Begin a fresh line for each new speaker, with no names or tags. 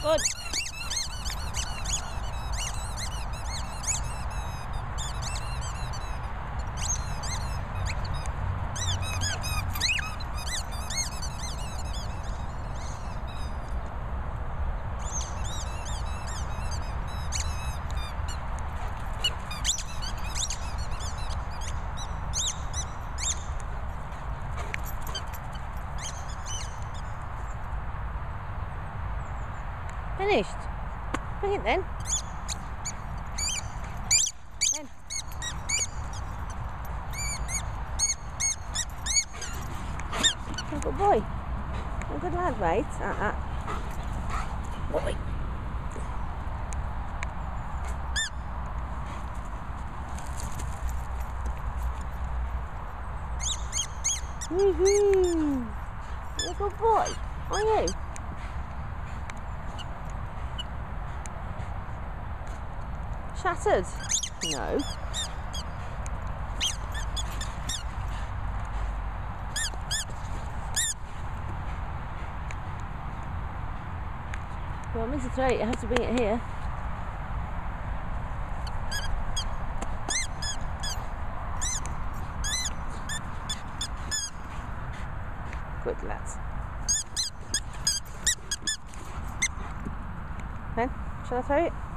Good. Finished. Bring it then. Ben. You're a good boy. You're a good lad, right? Boy. Woohoo! You're a good boy, are you? Shattered? No. Well, I'm into throw it, you have to bring it here. Good lads. Ben, shall I throw it?